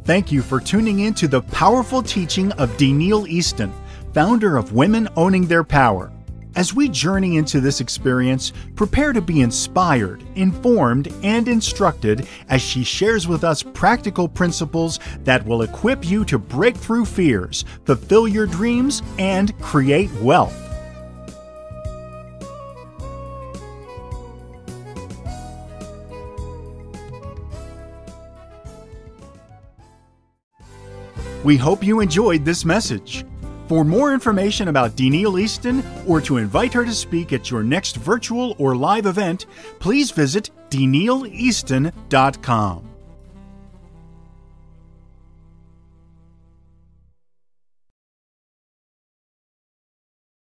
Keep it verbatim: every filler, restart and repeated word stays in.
Thank you for tuning in to the powerful teaching of Denielle Easton, founder of Women Owning Their Power. As we journey into this experience, prepare to be inspired, informed, and instructed as she shares with us practical principles that will equip you to break through fears, fulfill your dreams, and create wealth. We hope you enjoyed this message. For more information about Denielle Easton or to invite her to speak at your next virtual or live event, please visit Denielle Easton dot com.